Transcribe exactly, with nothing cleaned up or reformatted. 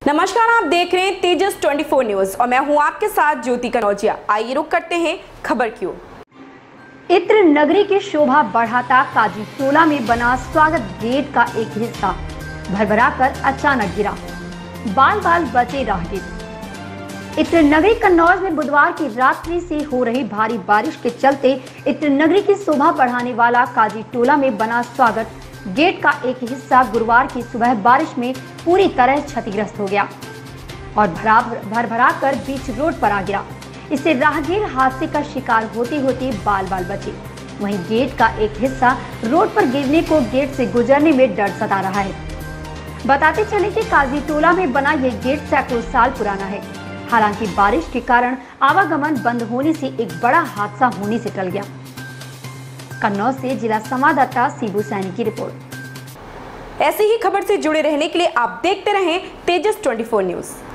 नमस्कार, आप देख रहे हैं तेजस चौबीस न्यूज और मैं हूं आपके साथ ज्योति कनौजिया। आइए रुक करते हैं खबर की ओर। इत्र नगरी की शोभा बढ़ाता काजी टोला में बना स्वागत गेट का एक हिस्सा भरभरा कर अचानक गिरा, बाल बाल बचे राहगीर। इत्र नगरी कन्नौज में बुधवार की रात्रि से हो रही भारी बारिश के चलते इत्र नगरी की शोभा बढ़ाने वाला काजी टोला में बना स्वागत गेट का एक हिस्सा गुरुवार की सुबह बारिश में पूरी तरह क्षतिग्रस्त हो गया और भरा भर भरा कर बीच रोड पर आ गिरा। इससे राहगीर हादसे का शिकार होते होते बाल बाल बचे। वहीं गेट का एक हिस्सा रोड पर गिरने को गेट से गुजरने में डर सता रहा है। बताते चले कि काजी टोला में बना यह गेट सैकड़ों साल पुराना है। हालांकि बारिश के कारण आवागमन बंद होने से एक बड़ा हादसा होने से टल गया। कन्नौज से जिला संवाददाता शिबू सैनी की रिपोर्ट। ऐसी ही खबर से जुड़े रहने के लिए आप देखते रहें तेजस चौबीस न्यूज।